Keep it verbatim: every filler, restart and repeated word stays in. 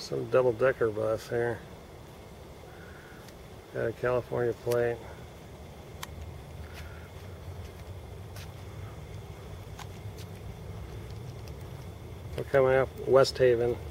Some double-decker bus here. Got a California plate. We're coming up West Haven.